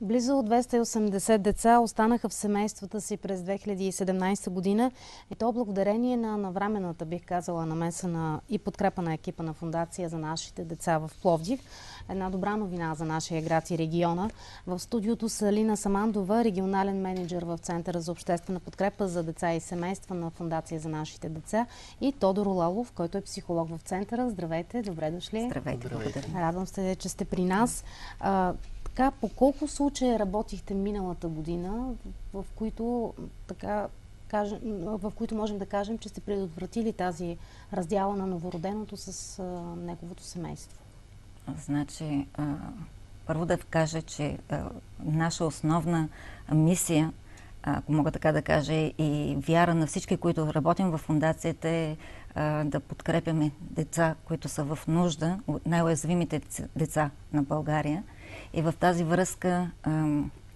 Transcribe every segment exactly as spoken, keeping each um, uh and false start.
Близо двеста и осемдесет деца останаха в семействата си през две хиляди и седемнадесета година и то благодарение на навременната, бих казала, намеса на и подкрепа на екипа на Фондация за нашите деца в Пловдив. Една добра новина за нашия град и региона. В студиото са Лина Самандова, регионален менеджер в Центъра за обществена подкрепа за деца и семейства на Фондация за нашите деца, и Тодор Лалов, който е психолог в Центъра. Здравейте, добре дошли. Здравейте, благодаря. Радвам се, че сте при нас. А, така, по колко случая работихте миналата година, в които, така, кажем, в които можем да кажем, че сте предотвратили тази раздяла на новороденото с а, неговото семейство? Значи, а, първо да кажа, че а, наша основна мисия, ако мога така да кажа, и вяра на всички, които работим в фондацията, е а, да подкрепяме деца, които са в нужда, от най-уязвимите деца на България. И в тази връзка а,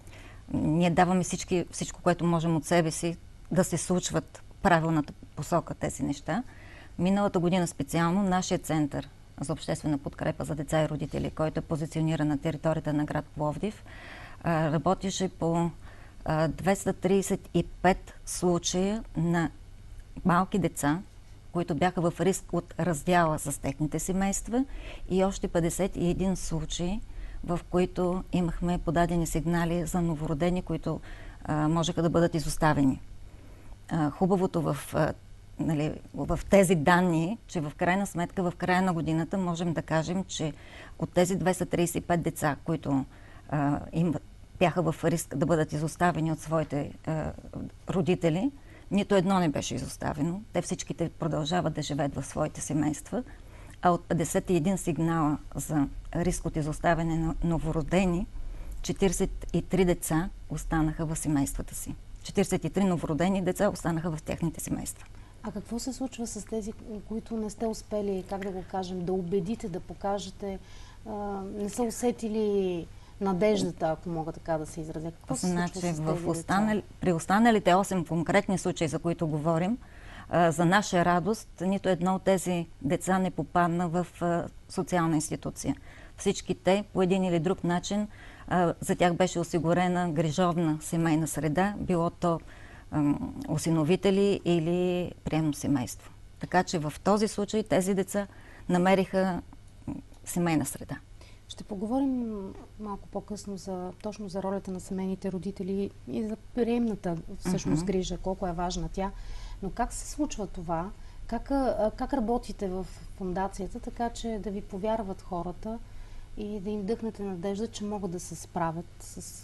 ние даваме всички, всичко, което можем от себе си, да се случват в правилната посока тези неща. Миналата година специално нашия център за обществена подкрепа за деца и родители, който е позициониран на територията на град Пловдив, а, работеше по а, двеста тридесет и пет случая на малки деца, които бяха в риск от раздяла с техните семейства, и още петдесет и един случаи, в които имахме подадени сигнали за новородени, които а, можеха да бъдат изоставени. А, хубавото в, а, нали, в тези данни, че в крайна сметка, в края на годината можем да кажем, че от тези двеста тридесет и пет деца, които а, им бяха в риск да бъдат изоставени от своите а, родители, нито едно не беше изоставено. Те всичките продължават да живеят в своите семейства. А от петдесет и един сигнала за риск от изоставяне на новородени, четиридесет и три деца останаха в семействата си. четиридесет и три новородени деца останаха в техните семейства. А какво се случва с тези, които не сте успели, как да го кажем, да убедите, да покажете, а, не са усетили надеждата, ако мога така да се изразя? Какво се значи, случва с тези в останали, деца? При останалите осем конкретни случаи, за които говорим, а, за наша радост, нито едно от тези деца не попадна в а, социална институция. Всички те, по един или друг начин, а, за тях беше осигурена грижовна семейна среда, било то а, осиновители или приемно семейство. Така че в този случай тези деца намериха семейна среда. Ще поговорим малко по-късно за, точно за ролята на семейните родители и за приемната всъщност Uh-huh. грижа, колко е важна тя. Но как се случва това? Как, как работите в фондацията, така че да ви повярват хората и да им вдъхнете надежда, че могат да се справят с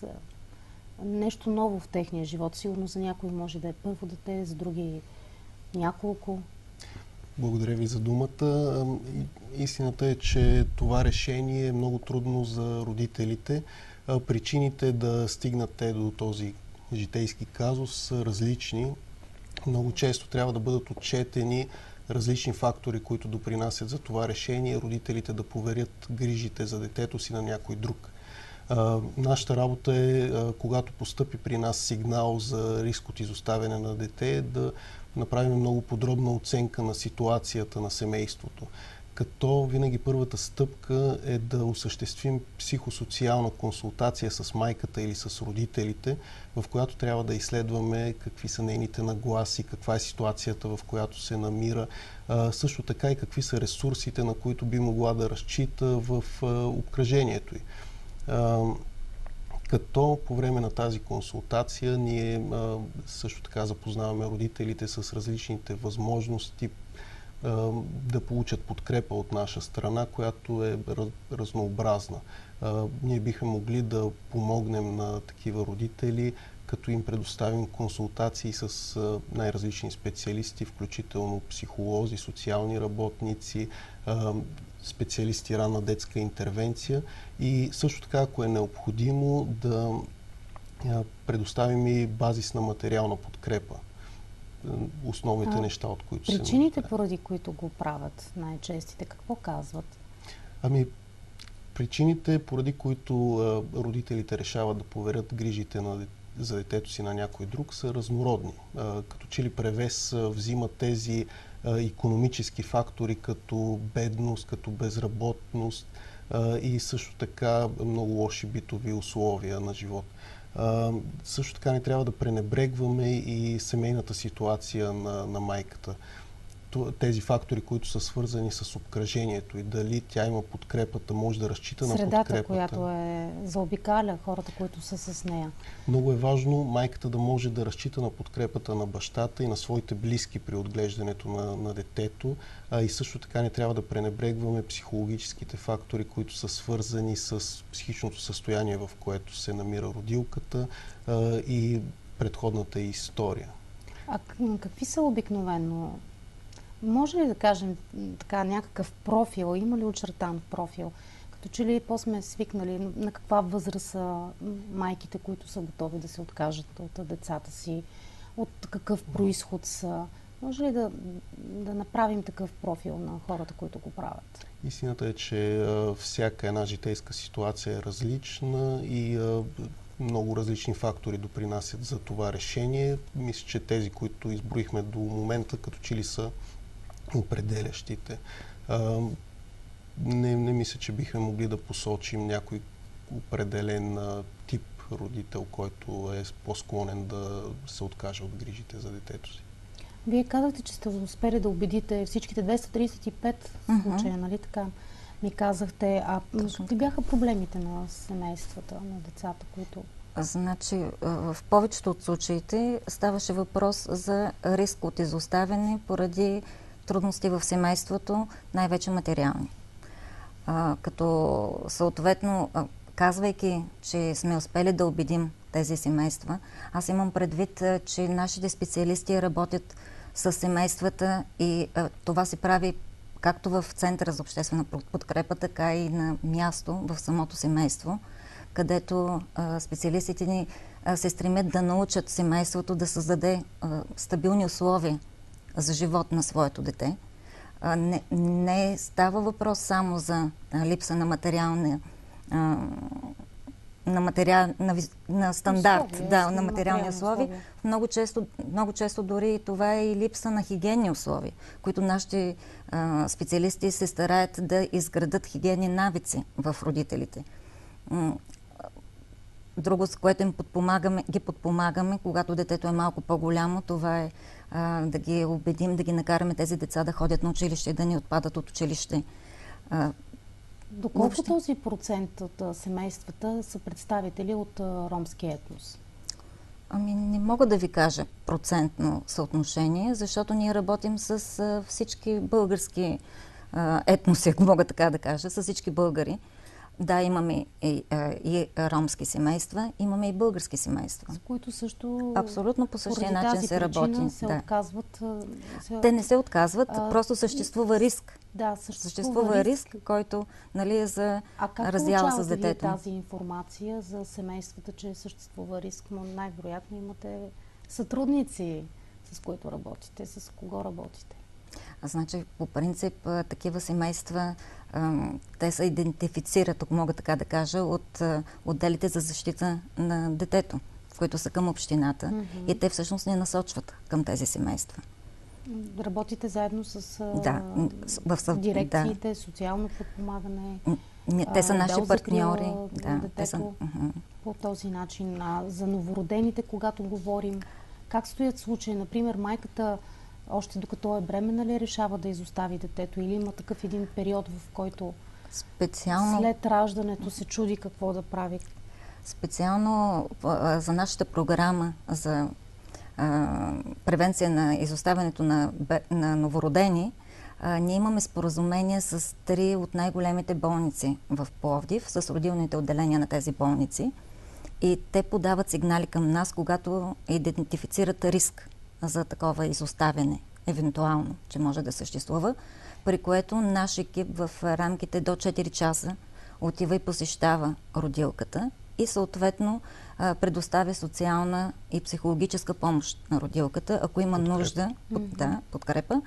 нещо ново в техния живот? Сигурно за някой може да е първо дете, за други няколко. Благодаря ви за думата. Истината е, че това решение е много трудно за родителите. Причините да стигнат те до този житейски казус са различни. Много често трябва да бъдат отчетени различни фактори, които допринасят за това решение, родителите да поверят грижите за детето си на някой друг. А, нашата работа е, а, когато постъпи при нас сигнал за риск от изоставяне на дете, да направим много подробна оценка на ситуацията на семейството. Като винаги първата стъпка е да осъществим психосоциална консултация с майката или с родителите, в която трябва да изследваме какви са нейните нагласи, каква е ситуацията, в която се намира, а, също така и какви са ресурсите, на които би могла да разчита в а, обкръжението й. А, като по време на тази консултация ние а, също така запознаваме родителите с различните възможности а, да получат подкрепа от наша страна, която е раз, разнообразна. А, ние бихме могли да помогнем на такива родители, като им предоставим консултации с а, най-различни специалисти, включително психолози, социални работници, а, специалисти ранна детска интервенция, и също така, ако е необходимо, да предоставим и базисна материална подкрепа. Основните а, неща, от които се... Причините, поради които го правят най-честите, какво казват? Ами, причините, поради които а, родителите решават да поверят грижите на, за детето си на някой друг, са разнородни. А, като че ли превес а, взимат тези икономически фактори, като бедност, като безработност, а, и също така много лоши битови условия на живот. А, също така не трябва да пренебрегваме и семейната ситуация на, на майката. Тези фактори, които са свързани с обкръжението и дали тя има подкрепата, може да разчита Средата, на подкрепата. която е заобикаля хората, които са с нея. Много е важно майката да може да разчита на подкрепата на бащата и на своите близки при отглеждането на, на детето. А и също така не трябва да пренебрегваме психологическите фактори, които са свързани с психичното състояние, в което се намира родилката а, и предходната история. А какви са обикновено? Може ли да кажем така някакъв профил? Има ли очертан профил? Като че ли по-сме свикнали на каква възраст са майките, които са готови да се откажат от децата си? От какъв произход са? Може ли да, да направим такъв профил на хората, които го правят? Истината е, че а, всяка една житейска ситуация е различна и а, много различни фактори допринасят за това решение. Мисля, че тези, които изброихме до момента, като че ли са определящите. А, не, не мисля, че бихме могли да посочим някой определен а, тип родител, който е по-склонен да се откаже от грижите за детето си. Вие казахте, че сте успели да убедите всичките двеста тридесет и пет uh-huh. случая, нали така ми казахте. А какви бяха проблемите на семействата, на децата, които... Значи, в повечето от случаите ставаше въпрос за риск от изоставяне поради трудности в семейството, най-вече материални. А, като съответно, а, казвайки, че сме успели да убедим тези семейства, аз имам предвид, а, че нашите специалисти работят с семействата и а, това се прави както в Центъра за обществена подкрепа, така и на място в самото семейство, където а, специалистите ни а, се стремят да научат семейството да създаде а, стабилни условия за живот на своето дете. А, не, не става въпрос само за а, липса на материална а, на, материал, на, на стандарт, условия, да, на материални условия. условия. Много често, много често дори това е и липса на хигиенни условия, които нашите а, специалисти се стараят да изградат хигиенни навици в родителите. Друго, с което им подпомагаме, ги подпомагаме, когато детето е малко по-голямо, това е а, да ги убедим, да ги накараме тези деца да ходят на училище и да не отпадат от училище. А, Доколко въобще този процент от а, семействата са представители от а, ромски етнос? Ами не мога да ви кажа процентно съотношение, защото ние работим с а, всички български а, етноси, ако мога така да кажа, с всички българи. Да, имаме и, и ромски семейства, имаме и български семейства. С които също абсолютно по същия начин се работи. се да. отказват. Се... Те не се отказват, а, просто съществува риск. Да, съществува, съществува риск, риск, който нали, е за а как раздяла с детето. Вие тази информация за семействата, че съществува риск, но най-вероятно имате сътрудници, с които работите, с кого работите? Значи, по принцип, такива семейства, те се идентифицират, ако мога така да кажа, от отделите за защита на детето, които са към общината. Mm-hmm. И те всъщност не насочват към тези семейства. Работите заедно с да, в съв... дирекциите, да. социално подпомагане? Те са наши партньори. Да, те са... uh-huh. По този начин. А за новородените, когато говорим, как стоят случаи? Например, майката още докато е бременна ли решава да изостави детето или има такъв един период, в който специално след раждането се чуди какво да прави? Специално а, за нашата програма за а, превенция на изоставянето на, на новородени, а, ние имаме споразумение с три от най-големите болници в Пловдив, с родилните отделения на тези болници, и те подават сигнали към нас, когато идентифицират риск за такова изоставяне, евентуално, че може да съществува, при което наш екип в рамките до четири часа отива и посещава родилката и съответно предоставя социална и психологическа помощ на родилката, ако има подкрепа. нужда, под, да, подкрепа.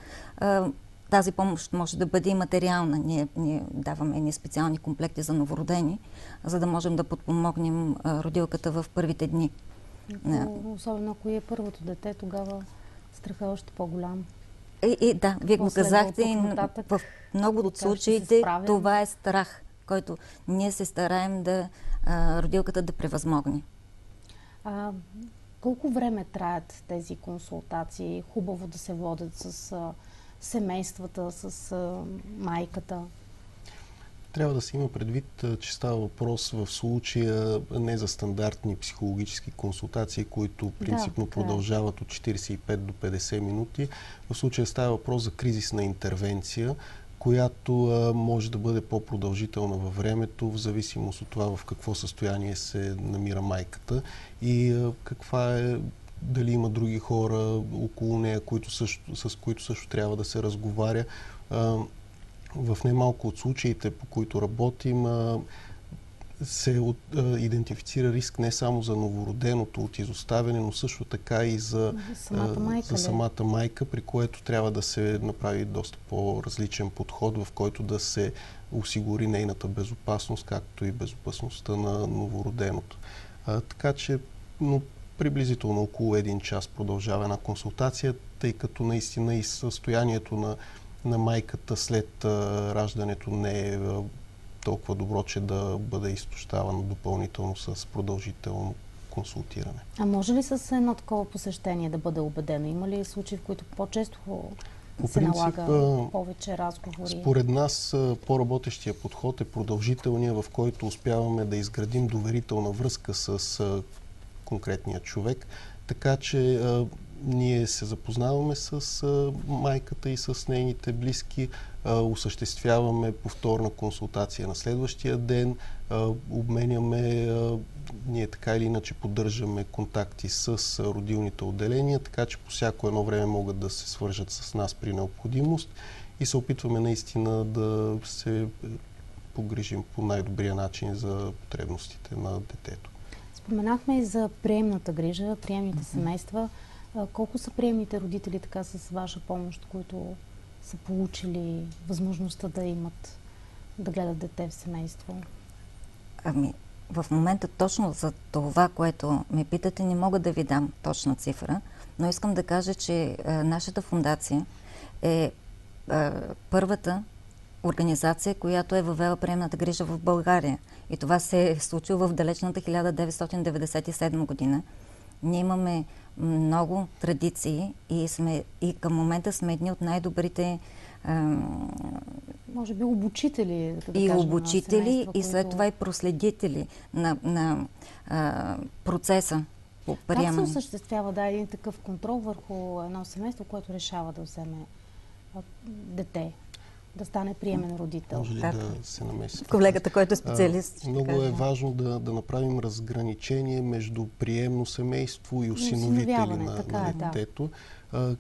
Тази помощ може да бъде и материална. Ние, ние даваме ние специални комплекти за новородени, за да можем да подпомогнем родилката в първите дни. Ако, особено ако е първото дете, тогава страха е още по-голям. И, и да, вие го казахте, и в много от случаите това е страх. който ние се стараем да а, родилката да превъзмогне. А, колко време траят тези консултации? Хубаво да се водят с а, семействата, с а, майката? Трябва да се има предвид, че става въпрос в случая не за стандартни психологически консултации, които принципно да, продължават от четиридесет и пет до петдесет минути. В случая става въпрос за кризисна интервенция, която а, може да бъде по-продължителна във времето, в зависимост от това в какво състояние се намира майката и а, каква е, дали има други хора около нея, които също, с които също трябва да се разговаря. А, В немалко от случаите, по които работим, се от, а, идентифицира риск не само за новороденото от изоставяне, но също така и за, за, самата майка, а, за самата майка, при което трябва да се направи доста по-различен подход, в който да се осигури нейната безопасност, както и безопасността на новороденото. А, така че, но приблизително около един час продължава една консултация, тъй като наистина и състоянието на на майката след а, раждането не е а, толкова добро, че да бъде изтощавано допълнително с продължително консултиране. А може ли с едно такова посещение да бъде убедено? Има ли случаи, в които по-често По се принцип, налага а, повече разговори? Според нас а, по-работещия подход е продължителния, в който успяваме да изградим доверителна връзка с а, конкретния човек, така че а, ние се запознаваме с а, майката и с нейните близки, а, осъществяваме повторна консултация на следващия ден, а, обменяме, а, ние така или иначе поддържаме контакти с а, родилните отделения, така че по всяко едно време могат да се свържат с нас при необходимост и се опитваме наистина да се погрижим по най-добрия начин за потребностите на детето. Споменахме и за приемната грижа, приемните mm-hmm. семейства. А, колко са приемните родители така с ваша помощ, които са получили възможността да имат, да гледат дете в семейство? Ами, в момента точно за това, което ме питате, не мога да ви дам точна цифра, но искам да кажа, че а, нашата фондация е а, първата организация, която е въвела приемната грижа в България. И това се е случило в далечната хиляда деветстотин деветдесет и седма година. Ние имаме много традиции и, сме, и към момента сме едни от най-добрите ам, може би обучители, да и кажем, обучители, на и след които... това и проследители на, на а, процеса по приемане. Как се осъществява да, един такъв контрол върху едно семейство, което решава да вземе а, дете, да стане приемен родител? Може ли как? да се намеси? Колегата, който е специалист. А, много е важно да, да направим разграничение между приемно семейство и осиновители на, така на е, детето. Да.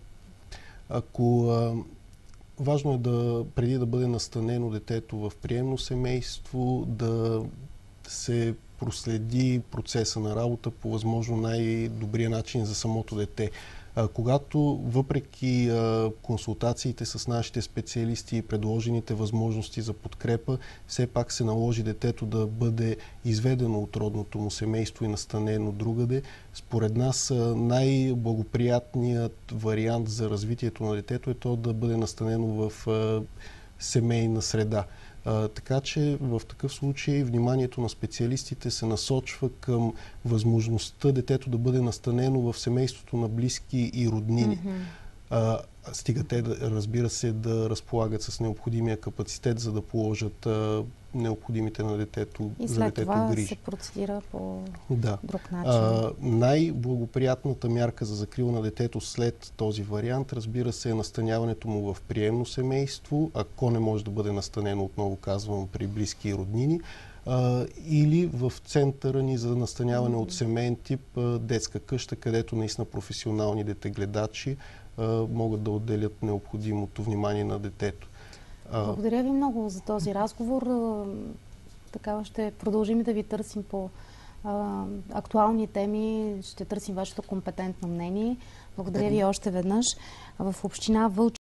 Ако а, важно е да, преди да бъде настанено детето в приемно семейство, да се проследи процеса на работа по възможно най-добрия начин за самото дете. А, когато въпреки а, консултациите с нашите специалисти и предложените възможности за подкрепа, все пак се наложи детето да бъде изведено от родното му семейство и настанено другаде, според нас най-благоприятният вариант за развитието на детето е то да бъде настанено в а, семейна среда. А, така че в такъв случай вниманието на специалистите се насочва към възможността детето да бъде настанено в семейството на близки и роднини. Mm-hmm. А, стига те, да, разбира се, да разполагат с необходимия капацитет, за да положат а, необходимите на детето, и за детето това грижи. се процедира по да. друг начин. А, най-благоприятната мярка за закрила на детето след този вариант, разбира се, е настаняването му в приемно семейство, ако не може да бъде настанено, отново казвам, при близки и роднини, а, или в центъра ни за настаняване mm-hmm. от семейен тип а, детска къща, където наистина професионални детегледачи а, могат да отделят необходимото внимание на детето. Благодаря ви много за този разговор. Така ще продължим да ви търсим по а, актуални теми. Ще търсим вашето компетентно мнение. Благодаря ви още веднъж. В община Вълчи